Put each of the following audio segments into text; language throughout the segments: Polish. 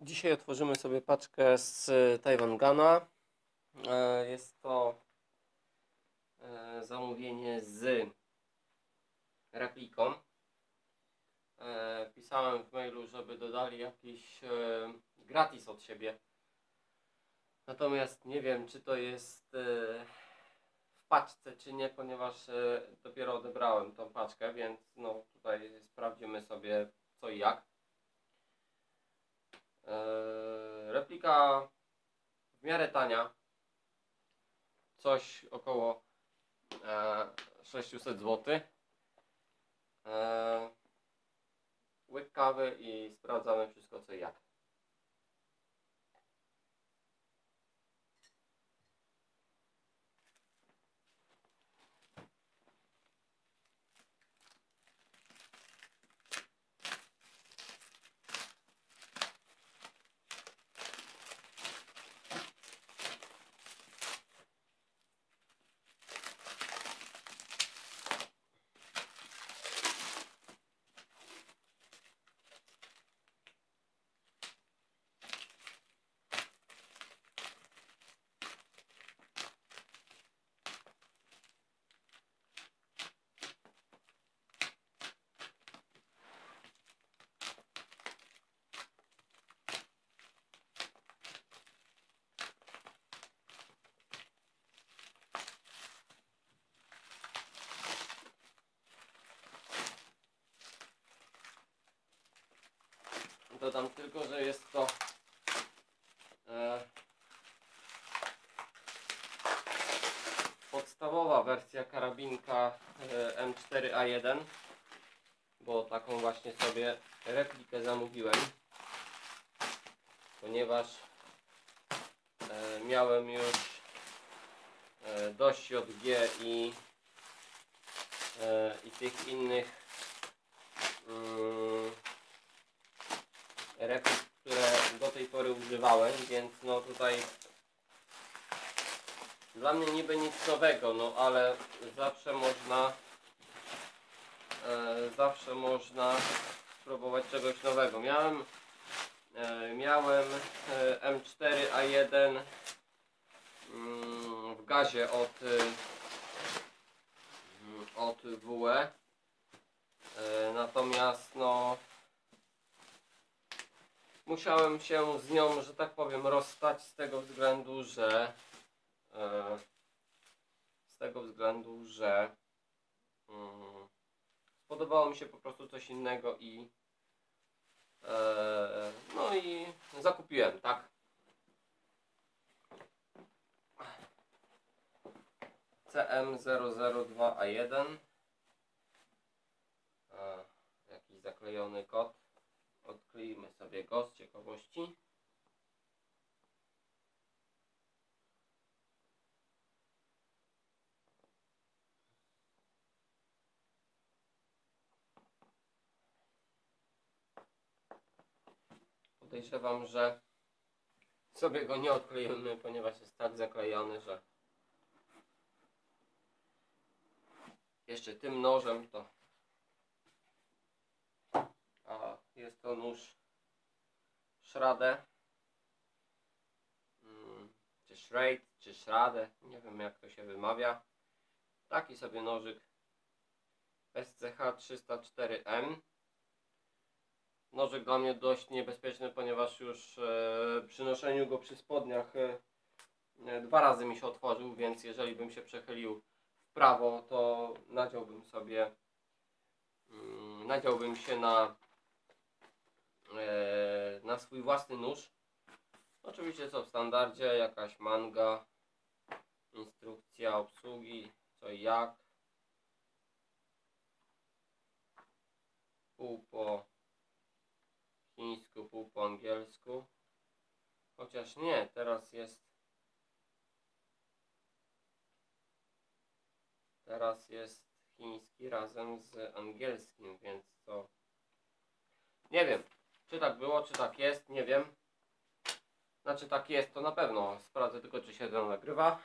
Dzisiaj otworzymy sobie paczkę z Taiwangana. Jest to zamówienie z repliką. Pisałem w mailu, żeby dodali jakiś gratis od siebie. Natomiast nie wiem, czy to jest w paczce, czy nie, ponieważ dopiero odebrałem tą paczkę, więc no tutaj sprawdzimy sobie co i jak. Replika w miarę tania, coś około 600 zł. Łyk kawy i sprawdzamy wszystko co i jak. Dodam tylko, że jest to podstawowa wersja karabinka M4A1, bo taką właśnie sobie replikę zamówiłem, ponieważ miałem już dość JG i tych innych replik, które do tej pory używałem, więc no tutaj dla mnie niby nic nowego, no ale zawsze można spróbować czegoś nowego. Miałem M4A1 w gazie od WE, natomiast no musiałem się z nią, że tak powiem, rozstać z tego względu, że spodobało mi się po prostu coś innego i no i zakupiłem, tak? CM002A1, jakiś zaklejony kod. Odkleimy sobie go z ciekawości. Podejrzewam, że sobie go nie odklejemy, ponieważ jest tak zaklejony, że jeszcze tym nożem to... A jest to nóż Schrader, czy Schrade, czy Schrader, nie wiem jak to się wymawia. Taki sobie nożyk SCH-304M. Nożyk dla mnie dość niebezpieczny, ponieważ już przy noszeniu go przy spodniach 2 razy mi się otworzył, więc jeżeli bym się przechylił w prawo, to nadziałbym się na swój własny nóż. Oczywiście co w standardzie, jakaś manga, instrukcja obsługi, co i jak. Pół po chińsku, pół po angielsku. Chociaż nie, teraz jest chiński razem z angielskim, więc to nie wiem, czy tak było, czy tak jest, nie wiem. Znaczy tak jest, to na pewno. Sprawdzę tylko, czy się to nagrywa.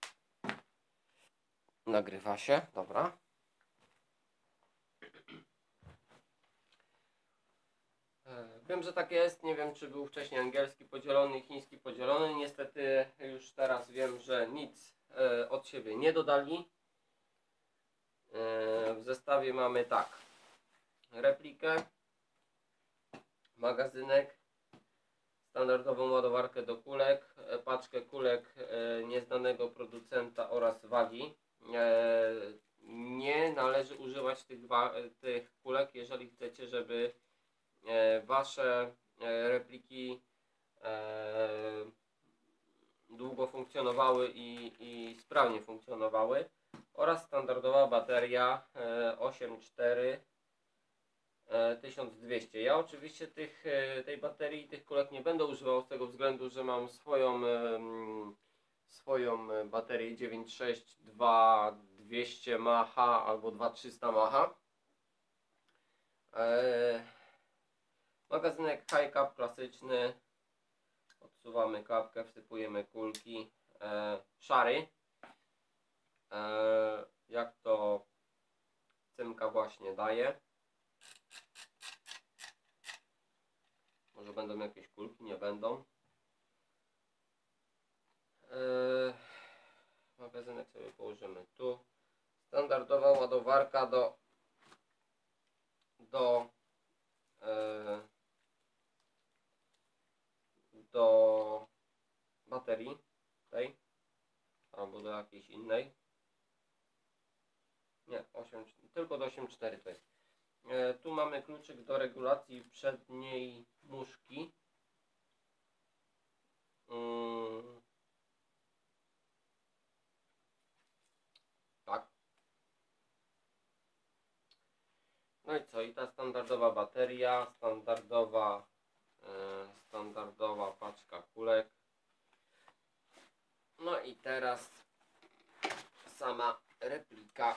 Nagrywa się, dobra. Wiem, że tak jest, nie wiem czy był wcześniej angielski podzielony i chiński podzielony. Niestety już teraz wiem, że nic od siebie nie dodali. W zestawie mamy tak, replikę, magazynek, standardową ładowarkę do kulek, paczkę kulek nieznanego producenta oraz wagi. Nie należy używać tych kulek, jeżeli chcecie, żeby wasze repliki długo funkcjonowały i sprawnie funkcjonowały. Oraz standardowa bateria 8,4 1200. Ja oczywiście tej baterii i tych kulek nie będę używał z tego względu, że mam swoją baterię 9,6 2200 mAh albo 2300 mAh. Magazynek high cap klasyczny. Odsuwamy klapkę, wsypujemy kulki. Szary. Jak to cymka właśnie daje. Może będą jakieś kulki, nie będą. Magazynek sobie położymy tu. Standardowa ładowarka do baterii tej albo do jakiejś innej. Nie, 8, tylko do 8,4 to jest. Tu mamy kluczyk do regulacji przedniej muszki. Tak. No i co? I ta standardowa bateria, standardowa paczka kulek. No i teraz sama replika.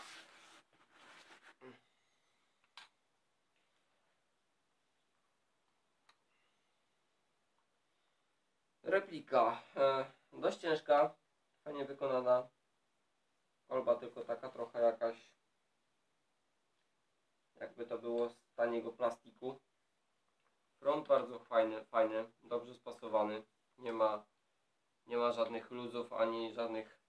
Replika dość ciężka, fajnie wykonana. Kolba tylko taka trochę jakaś, jakby to było z taniego plastiku. Front bardzo fajny, dobrze spasowany. Nie ma żadnych luzów ani żadnych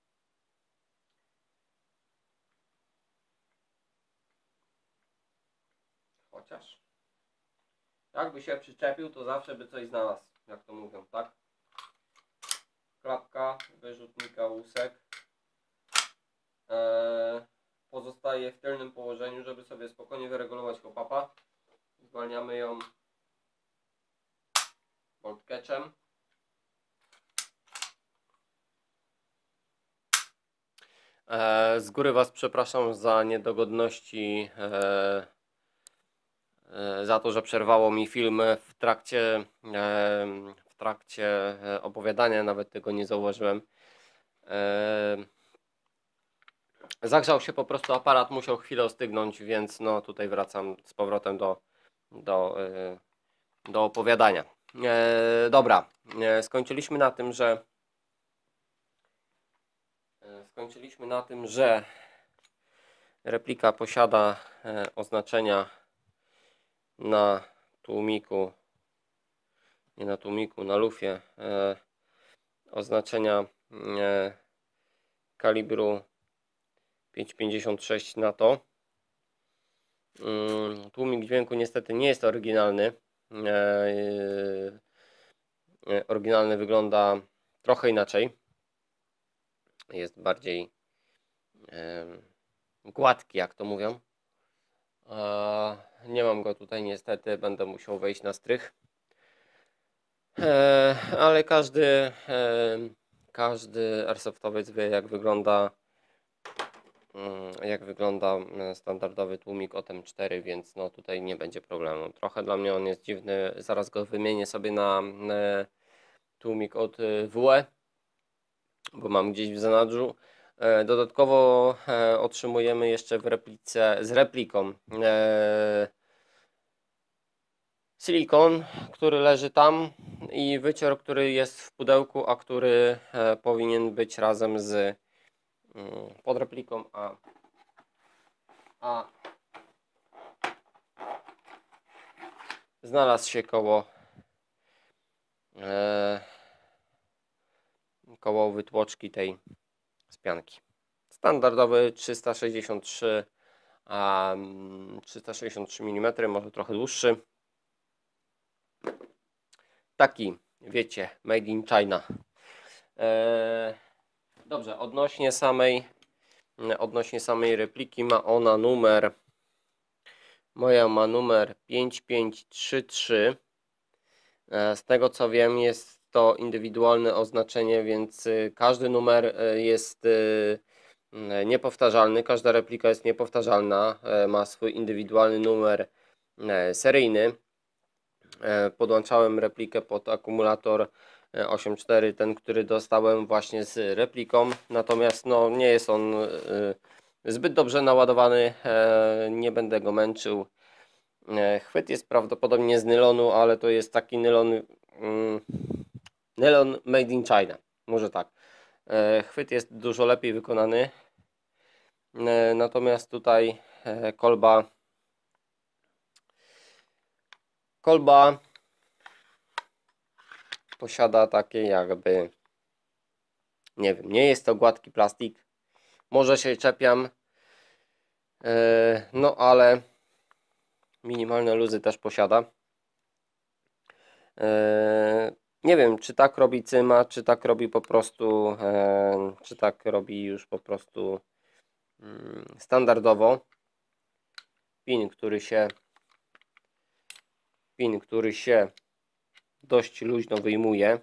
chociaż jakby się przyczepił, to zawsze by coś znalazł, jak to mówią, tak? Klapka wyrzutnika łusek pozostaje w tylnym położeniu, żeby sobie spokojnie wyregulować hopapa. Zwalniamy ją bolt catchem. Z góry Was przepraszam za niedogodności, za to, że przerwało mi film w trakcie opowiadania, nawet tego nie zauważyłem. Zagrzał się po prostu aparat, musiał chwilę ostygnąć, więc no tutaj wracam z powrotem do opowiadania. Dobra, skończyliśmy na tym, że replika posiada oznaczenia na tłumiku, nie na tłumiku, na lufie, oznaczenia kalibru 5,56 NATO. Tłumik dźwięku niestety nie jest oryginalny. Oryginalny wygląda trochę inaczej. Jest bardziej gładki, jak to mówią. Nie mam go tutaj niestety, będę musiał wejść na strych. Ale każdy airsoftowiec wie, jak wygląda standardowy tłumik OTEM4, więc no tutaj nie będzie problemu. Trochę dla mnie on jest dziwny, zaraz go wymienię sobie na tłumik od WE, bo mam gdzieś w zanadrzu. Dodatkowo otrzymujemy jeszcze z repliką silikon, który leży tam, i wycior, który jest w pudełku, a który powinien być razem z pod repliką, znalazł się koło wytłoczki tej z pianki. Standardowy 363 mm, może trochę dłuższy. Taki, wiecie, made in China. Dobrze, odnośnie samej repliki ma ona numer, moja ma numer 5533. Z tego co wiem, jest to indywidualne oznaczenie, więc każdy numer jest niepowtarzalny, każda replika jest niepowtarzalna, ma swój indywidualny numer seryjny. Podłączałem replikę pod akumulator 8.4, ten, który dostałem właśnie z repliką, natomiast no, nie jest on zbyt dobrze naładowany, nie będę go męczył. Chwyt jest prawdopodobnie z nylonu, ale to jest taki nylon made in China, może tak. Chwyt jest dużo lepiej wykonany, natomiast tutaj kolba posiada takie jakby, nie wiem, nie jest to gładki plastik, może się czepiam, no ale minimalne luzy też posiada. Nie wiem, czy tak robi Cyma, czy tak robi po prostu, czy tak robi już po prostu standardowo. Pin, który się dość luźno wyjmuje.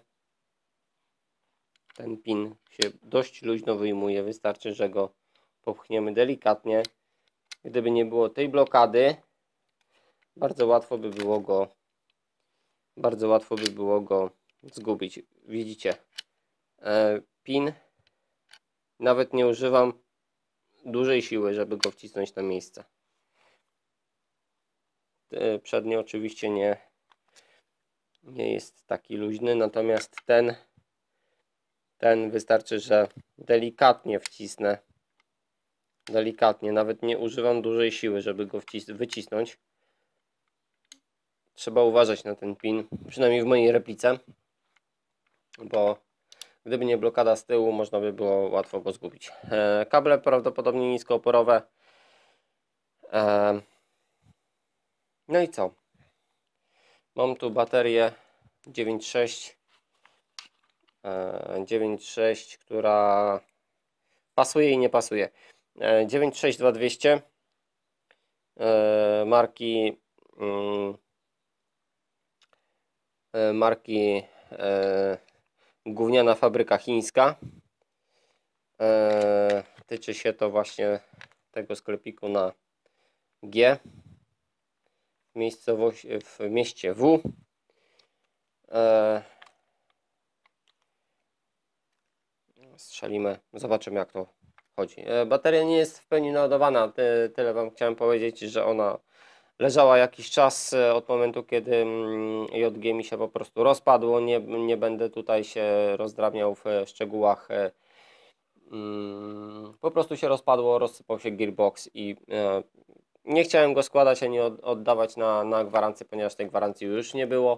Ten pin się dość luźno wyjmuje, wystarczy, że go popchniemy delikatnie. Gdyby nie było tej blokady, bardzo łatwo by było go zgubić. Widzicie, pin, nawet nie używam dużej siły, żeby go wcisnąć na miejsce. Przedni oczywiście nie jest taki luźny, natomiast ten wystarczy, że delikatnie wcisnę. Delikatnie, nawet nie używam dużej siły, żeby go wycisnąć. Trzeba uważać na ten pin, przynajmniej w mojej replice, bo gdyby nie blokada z tyłu, można by było łatwo go zgubić. Kable prawdopodobnie niskooporowe. No i co? Mam tu baterię 9.6, która pasuje i nie pasuje. 9.6 marki gówniana fabryka chińska. Tyczy się to właśnie tego sklepiku na G w mieście W. Strzelimy, zobaczymy jak to chodzi. Bateria nie jest w pełni naładowana, tyle Wam chciałem powiedzieć, że ona leżała jakiś czas od momentu, kiedy JG mi się po prostu rozpadło. Nie będę tutaj się rozdrabniał w szczegółach. Po prostu się rozpadło, rozsypał się gearbox i nie chciałem go składać ani oddawać na gwarancję, ponieważ tej gwarancji już nie było.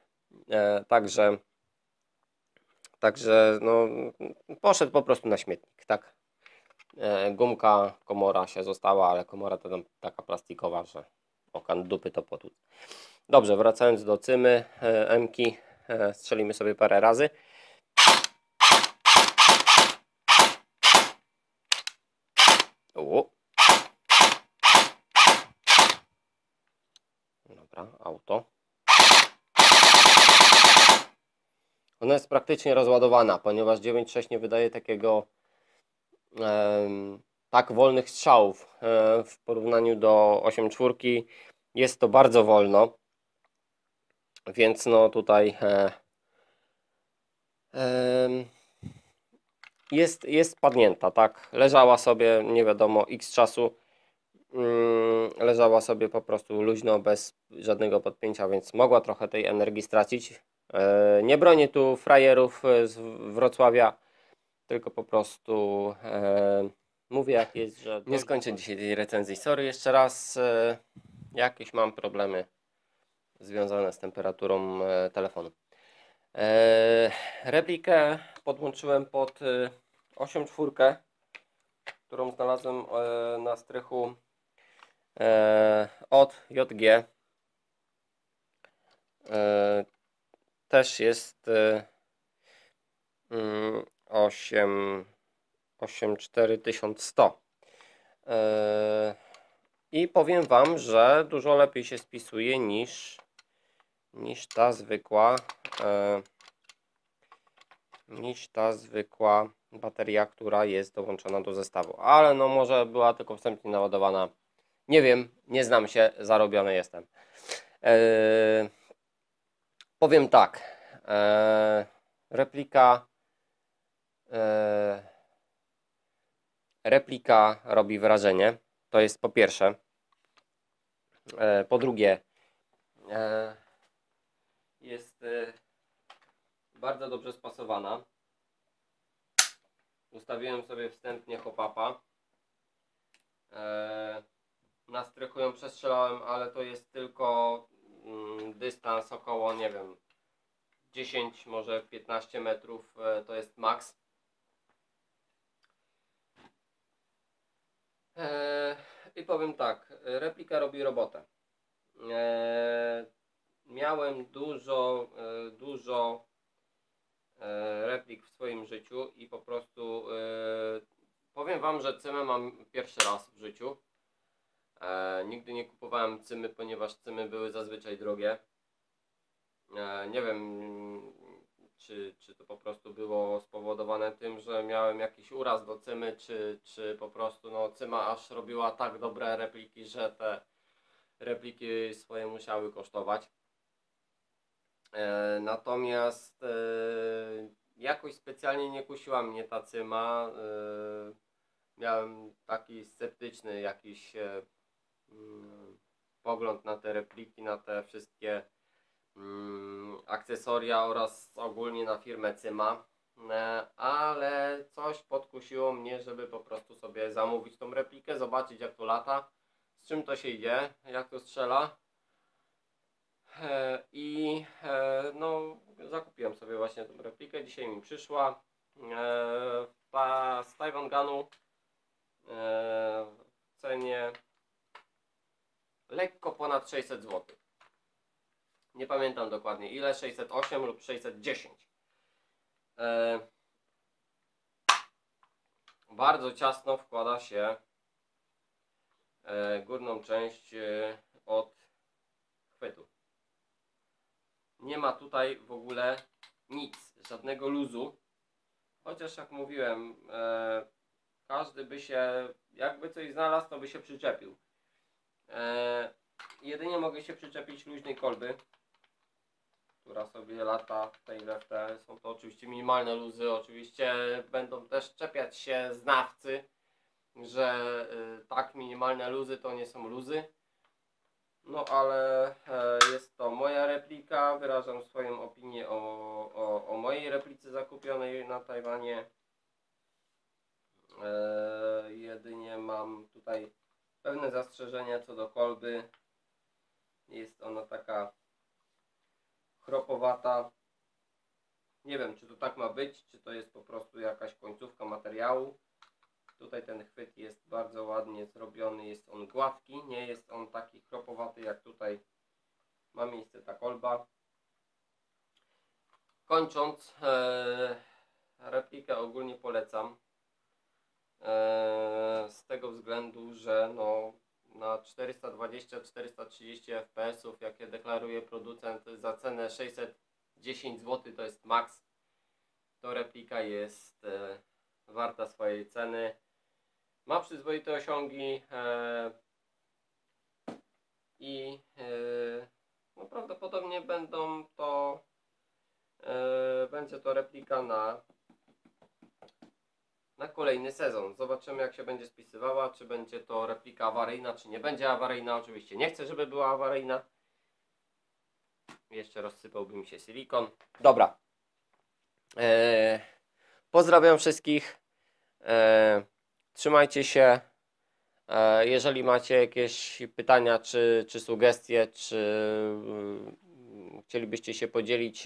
Także no, poszedł po prostu na śmietnik, tak. Gumka, komora się została, ale komora to tam taka plastikowa, że okan dupy to potłuc. Dobrze, wracając do Cymy, M-ki, strzelimy sobie parę razy. Dobra, auto. Ona jest praktycznie rozładowana, ponieważ 9.6 nie wydaje takiego tak wolnych strzałów w porównaniu do 8.4. Jest to bardzo wolno, więc no tutaj jest padnięta, tak? Leżała sobie nie wiadomo x czasu, leżała sobie po prostu luźno, bez żadnego podpięcia, więc mogła trochę tej energii stracić. Nie bronię tu frajerów z Wrocławia, tylko po prostu mówię jak jest, że nie skończę dzisiaj tej recenzji. Sorry jeszcze raz, jakieś mam problemy związane z temperaturą telefonu. Replikę podłączyłem pod 8.4, którą znalazłem na strychu od JG. Też jest 84100. I powiem Wam, że dużo lepiej się spisuje niż ta zwykła bateria, która jest dołączona do zestawu. Ale no może była tylko wstępnie naładowana. Nie wiem, nie znam się, zarobiony jestem. Powiem tak. Replika robi wrażenie. To jest po pierwsze. Po drugie, jest bardzo dobrze spasowana. Ustawiłem sobie wstępnie hop-upa. Na strychu ją przestrzelałem, ale to jest tylko dystans około, nie wiem, 10, może 15 metrów, to jest max. I powiem tak, replika robi robotę. Miałem dużo replik w swoim życiu i po prostu powiem Wam, że cymę mam pierwszy raz w życiu. Nigdy nie kupowałem cymy, ponieważ cymy były zazwyczaj drogie. Nie wiem, czy to po prostu było spowodowane tym, że miałem jakiś uraz do cymy, czy po prostu no, cyma aż robiła tak dobre repliki, że te repliki swoje musiały kosztować. Natomiast jakoś specjalnie nie kusiła mnie ta cyma. Miałem taki sceptyczny jakiś pogląd na te repliki, na te wszystkie akcesoria oraz ogólnie na firmę Cyma, ale coś podkusiło mnie, żeby po prostu sobie zamówić tą replikę, zobaczyć jak to lata, z czym to się idzie, jak to strzela. I no, zakupiłem sobie właśnie tą replikę, dzisiaj mi przyszła z Taiwan Gunu w cenie lekko ponad 600 zł. Nie pamiętam dokładnie ile, 608 lub 610. Bardzo ciasno wkłada się górną część od chwytu. Nie ma tutaj w ogóle nic, żadnego luzu. Chociaż jak mówiłem, każdy by się, jakby coś znalazł, to by się przyczepił. Jedynie mogę się przyczepić luźnej kolby, która sobie lata w tej we w te. Są to oczywiście minimalne luzy. Oczywiście będą też czepiać się znawcy, że tak minimalne luzy to nie są luzy. No ale jest to moja replika. Wyrażam swoją opinię o mojej replice zakupionej na Tajwanie. Jedynie mam tutaj pewne zastrzeżenia co do kolby. Jest ona taka chropowata. Nie wiem, czy to tak ma być, czy to jest po prostu jakaś końcówka materiału. Tutaj ten chwyt jest bardzo ładnie zrobiony, jest on gładki, nie jest on taki chropowaty jak tutaj ma miejsce ta kolba. Kończąc, replikę ogólnie polecam. Z tego względu, że no, na 420-430 fps, jakie deklaruje producent za cenę 610 zł, to jest max, to replika jest warta swojej ceny. Ma przyzwoite osiągi i no, prawdopodobnie będzie to replika na kolejny sezon. Zobaczymy jak się będzie spisywała, czy będzie to replika awaryjna, czy nie będzie awaryjna. Oczywiście nie chcę, żeby była awaryjna. Jeszcze rozsypałby mi się silikon. Dobra. Pozdrawiam wszystkich. Trzymajcie się. Jeżeli macie jakieś pytania czy sugestie, czy chcielibyście się podzielić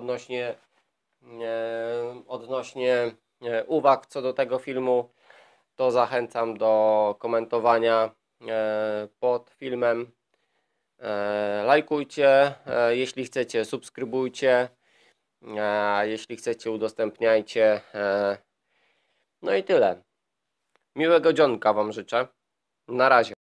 odnośnie uwag co do tego filmu, to zachęcam do komentowania pod filmem. Lajkujcie, jeśli chcecie, subskrybujcie, jeśli chcecie, udostępniajcie. No i tyle. Miłego dzionka Wam życzę. Na razie.